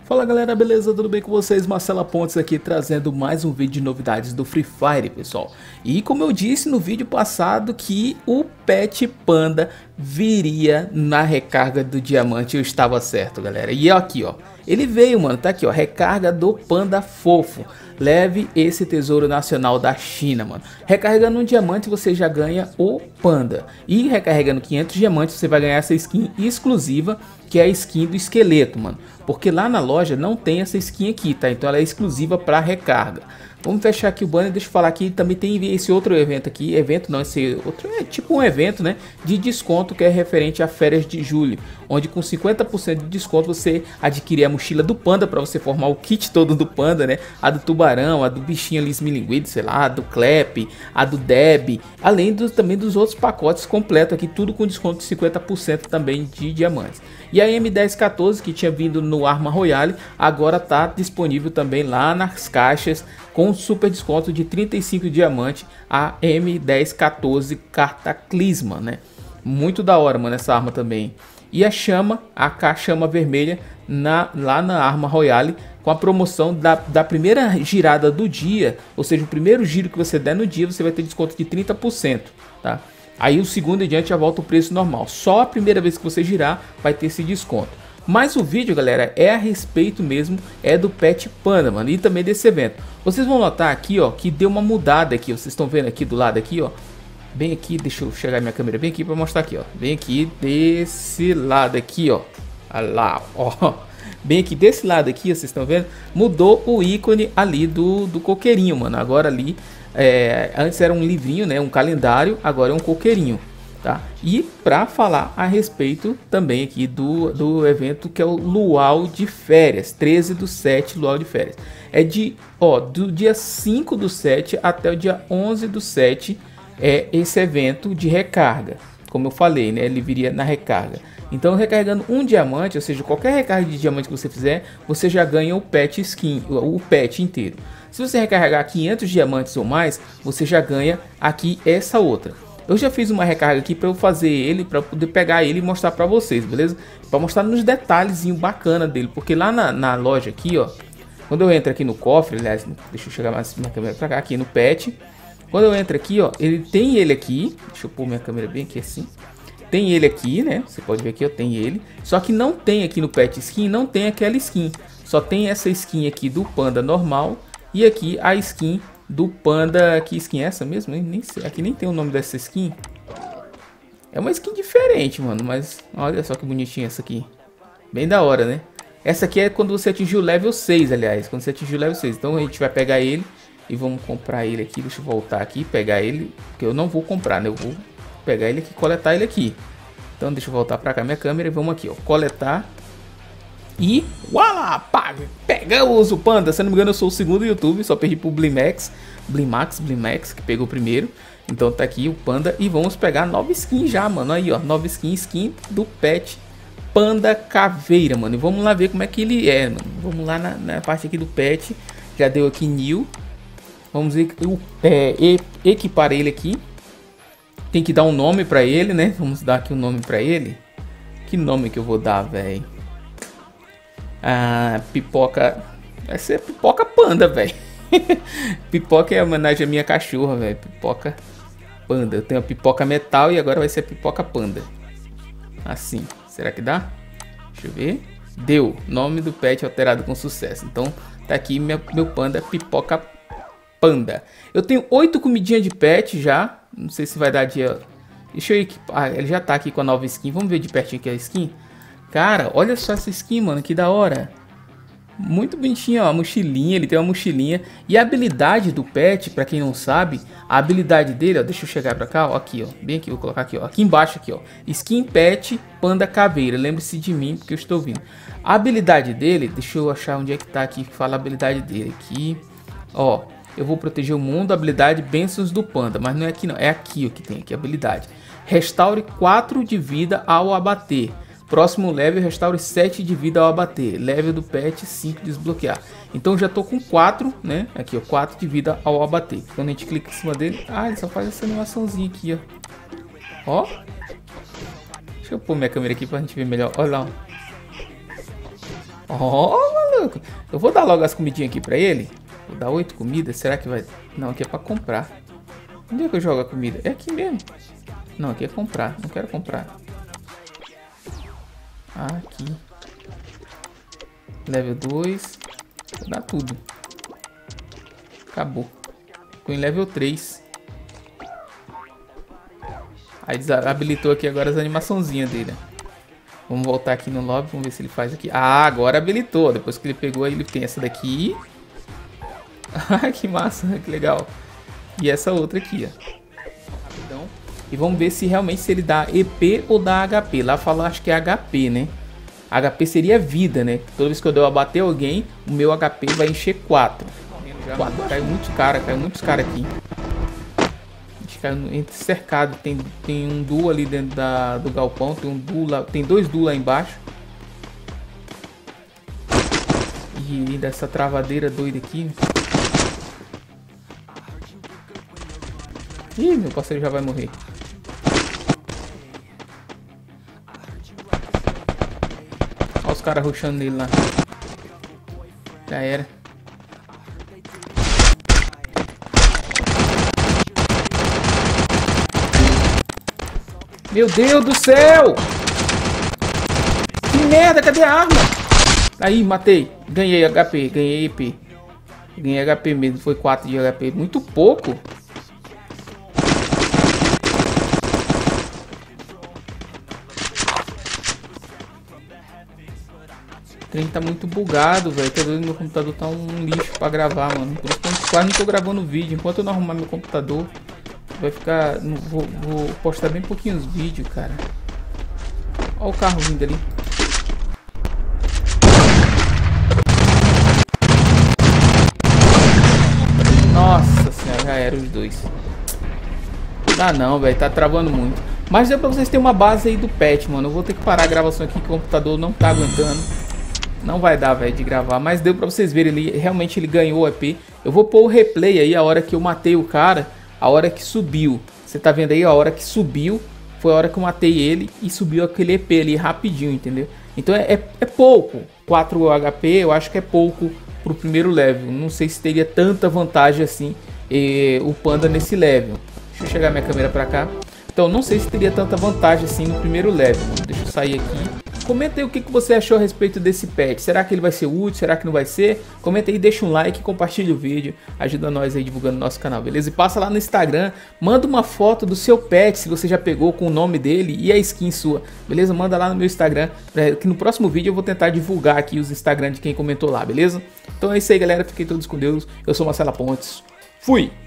Fala galera, beleza? Tudo bem com vocês? Marcela Pontes aqui trazendo mais um vídeo de novidades do Free Fire, pessoal. E como eu disse no vídeo passado que o Pet Panda viria na recarga do diamante, eu estava certo, galera. E aqui, ó, ele veio, mano, tá aqui, ó, recarga do Panda Fofo. Leve esse tesouro nacional da China, mano. Recarregando um diamante você já ganha o Panda. E recarregando 500 diamantes você vai ganhar essa skin exclusiva, que é a skin do esqueleto, mano. Porque lá na loja não tem essa skin aqui, tá? Então ela é exclusiva para recarga. Vamos fechar aqui o banner, deixa eu falar aqui, também tem esse outro evento aqui, evento não, esse outro é tipo um evento, né, de desconto que é referente a férias de julho, onde com 50% de desconto você adquire a mochila do Panda para você formar o kit todo do Panda, né, a do tubarão, a do bichinho ali esmilinguido, sei lá, a do Clep, a do Deb, além também dos outros pacotes completos aqui, tudo com desconto de 50% também de diamantes. E a M1014 que tinha vindo no Arma Royale, agora está disponível também lá nas caixas com super desconto de 35 diamantes, a M1014 Cataclisma, né? Muito da hora, mano, essa arma também. E a chama, a chama vermelha lá na Arma Royale, com a promoção da primeira girada do dia, ou seja, o primeiro giro que você der no dia, você vai ter desconto de 30%, tá? Aí o segundo em diante já volta o preço normal. Só a primeira vez que você girar vai ter esse desconto. Mas o vídeo, galera, é a respeito mesmo, é do Pet Panda, mano, e também desse evento. Vocês vão notar aqui, ó, que deu uma mudada aqui, ó, vocês estão vendo aqui do lado aqui, ó. Bem aqui, deixa eu chegar minha câmera bem aqui para mostrar aqui, ó. Bem aqui desse lado aqui, ó. Olha lá, ó. Bem aqui desse lado aqui, ó, vocês estão vendo? Mudou o ícone ali do coqueirinho, mano. Agora ali, antes era um livrinho, né, um calendário, agora é um coqueirinho. Tá? E para falar a respeito também aqui do evento que é o Luau de Férias, 13/7, Luau de Férias. É do dia 5/7 até o dia 11/7 é esse evento de recarga. Como eu falei, né, ele viria na recarga. Então recarregando um diamante, ou seja, qualquer recarga de diamante que você fizer, você já ganha o pet skin, o pet inteiro. Se você recarregar 500 diamantes ou mais, você já ganha aqui essa outra. Eu já fiz uma recarga aqui para eu fazer ele, para poder pegar ele e mostrar para vocês, beleza? Para mostrar nos detalhezinho bacana dele, porque lá na loja aqui, ó, quando eu entro aqui no cofre, aliás, deixa eu chegar mais minha câmera para cá, aqui no pet, quando eu entro aqui, ó, ele tem ele aqui, deixa eu pôr minha câmera bem aqui assim, tem ele aqui, né? Você pode ver aqui, ó, tem ele, só que não tem aqui no pet skin, não tem aquela skin, só tem essa skin aqui do Panda normal e aqui a skin do Panda. Que skin é essa mesmo? Nem sei. Aqui nem tem o nome dessa skin. É uma skin diferente, mano. Mas olha só que bonitinha essa aqui. Bem da hora, né? Essa aqui é quando você atingir o level 6, aliás. Quando você atingir o level 6. Então a gente vai pegar ele e vamos comprar ele aqui. Deixa eu voltar aqui e pegar ele. Porque eu não vou comprar, né? Eu vou pegar ele aqui e coletar ele aqui. Então deixa eu voltar pra cá minha câmera e vamos aqui, ó. Coletar. E uala, pá, pegamos o Panda. Se não me engano eu sou o segundo YouTube, só perdi pro Blimax, que pegou o primeiro. Então tá aqui o Panda e vamos pegar nova skin já, mano. Aí ó, nova skin do Pet Panda Caveira, mano. E vamos lá ver como é que ele é, mano. Vamos lá na parte aqui do Pet, já deu aqui New. Vamos equipar ele aqui. Tem que dar um nome pra ele, né? Vamos dar aqui um nome pra ele. Que nome que eu vou dar, velho? Pipoca. Vai ser Pipoca Panda, velho. Pipoca é homenagem à minha cachorra, velho. Pipoca Panda. Eu tenho a Pipoca Metal e agora vai ser a Pipoca Panda. Assim. Será que dá? Deixa eu ver. Deu. Nome do pet alterado com sucesso. Então tá aqui meu Panda Pipoca Panda. Eu tenho 8 comidinhas de pet já. Não sei se vai dar dia. Deixa eu equipar. Ele já tá aqui com a nova skin. Vamos ver de pertinho aqui a skin. Cara, olha só essa skin, mano, que da hora. Muito bonitinho, ó, a mochilinha, ele tem uma mochilinha. E a habilidade do pet, pra quem não sabe, a habilidade dele, ó, deixa eu chegar pra cá, ó, aqui, ó, bem aqui, vou colocar aqui, ó, aqui embaixo aqui, ó, Skin Pet Panda Caveira, lembre-se de mim, porque eu estou vindo. A habilidade dele, deixa eu achar onde é que tá aqui, que fala a habilidade dele, aqui, ó, eu vou proteger o mundo, habilidade Bênçãos do Panda, mas não é aqui não, é aqui, ó, que tem aqui a habilidade. Restaure 4 de vida ao abater. Próximo level, restaure 7 de vida ao abater. Level do pet, 5 desbloquear. Então já tô com 4, né? Aqui, ó, 4 de vida ao abater. Quando a gente clica em cima dele... ele só faz essa animaçãozinha aqui, ó. Ó. Deixa eu pôr minha câmera aqui pra gente ver melhor. Olha lá, ó. Ó, Eu vou dar logo as comidinhas aqui pra ele. Vou dar 8 comidas. Será que vai... Não, aqui é pra comprar. Onde é que eu jogo a comida? É aqui mesmo. Não, aqui é comprar. Não quero comprar. Aqui. Level 2. Vou dar tudo. Acabou. Ficou em level 3. Aí desabilitou aqui agora as animaçãozinhas dele. Vamos voltar aqui no lobby. Vamos ver se ele faz aqui. Ah, agora habilitou. Depois que ele pegou, aí ele tem essa daqui. Ah, que massa. Que legal. E essa outra aqui, ó. Rapidão. E vamos ver se realmente se ele dá EP ou dá HP. Lá fala, acho que é HP, né? HP seria vida, né? Toda vez que eu der abater alguém, o meu HP vai encher 4. Caiu muitos caras aqui. A gente caiu cercado. Tem um duo ali dentro do galpão. Tem um duo lá, tem 2 duos lá embaixo. E dessa travadeira doida aqui. Ih, meu parceiro já vai morrer. Olha os caras rushando nele lá. Já era. Meu Deus do céu! Que merda, cadê a arma? Aí, matei. Ganhei HP, ganhei EP. Ganhei HP mesmo, foi 4 de HP. Muito pouco. O trem tá muito bugado, velho. Tô vendo meu computador tá um lixo pra gravar, mano. Por isso que eu quase não tô gravando vídeo. Enquanto eu não arrumar meu computador, vai ficar... Vou postar bem pouquinhos vídeos, cara. Olha o carro vindo ali. Nossa senhora, já era os dois. Dá não, velho. Tá travando muito. Mas é pra vocês terem uma base aí do patch, mano. Eu vou ter que parar a gravação aqui, que o computador não tá aguentando. Não vai dar, velho, de gravar. Mas deu pra vocês verem ali. Realmente ele ganhou o EP. Eu vou pôr o replay aí, a hora que eu matei o cara. A hora que subiu. Você tá vendo aí, a hora que subiu. Foi a hora que eu matei ele e subiu aquele EP ali rapidinho, entendeu? Então é pouco. 4 HP eu acho que é pouco pro primeiro level. Não sei se teria tanta vantagem assim o Panda nesse level. Deixa eu chegar minha câmera pra cá. Então não sei se teria tanta vantagem assim no primeiro level. Deixa eu sair aqui. Comenta aí o que você achou a respeito desse patch. Será que ele vai ser útil? Será que não vai ser? Comenta aí, deixa um like, compartilha o vídeo. Ajuda nós aí divulgando nosso canal, beleza? E passa lá no Instagram, manda uma foto do seu pet, se você já pegou com o nome dele e a skin sua, beleza? Manda lá no meu Instagram, que no próximo vídeo eu vou tentar divulgar aqui os Instagram de quem comentou lá, beleza? Então é isso aí, galera. Fiquem todos com Deus. Eu sou Marcelo Pontes. Fui!